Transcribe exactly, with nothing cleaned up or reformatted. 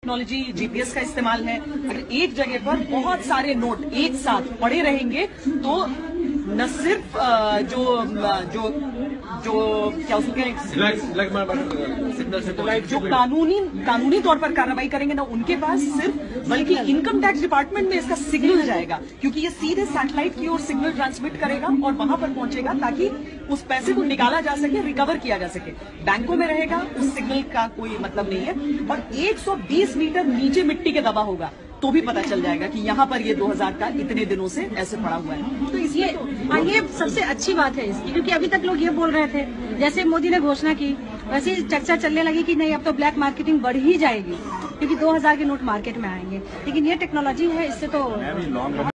Technology GPS का इस्तेमाल है। अगर एक जगह पर बहुत सारे नोट एक साथ पड़े रहेंगे तो न सिर्फ जो जो जो क्या उसके जो कानूनी कानूनी तौर पर कार्रवाई करेंगे ना उनके पास सिर्फ, बल्कि इनकम टैक्स डिपार्टमेंट में इसका सिग्नल जाएगा, क्योंकि ये सीधे सैटेलाइट की ओर सिग्नल ट्रांसमिट करेगा और वहां पर पहुंचेगा ताकि उस पैसे को निकाला जा सके, रिकवर किया जा सके। बैंकों में रहेगा, उस सिग्नल का कोई मतलब नहीं है। और एक सौ बीस मीटर नीचे मिट्टी के दबा होगा तो भी पता चल जाएगा कि यहाँ पर ये दो हज़ार का इतने दिनों से ऐसे पड़ा हुआ है। तो इसलिए तो, ये सबसे अच्छी बात है इसकी, क्योंकि अभी तक लोग ये बोल रहे थे, जैसे मोदी ने घोषणा की वैसे चर्चा चलने लगी कि नहीं अब तो ब्लैक मार्केटिंग बढ़ ही जाएगी क्योंकि दो हज़ार के नोट मार्केट में आएंगे। लेकिन ये टेक्नोलॉजी है, इससे तो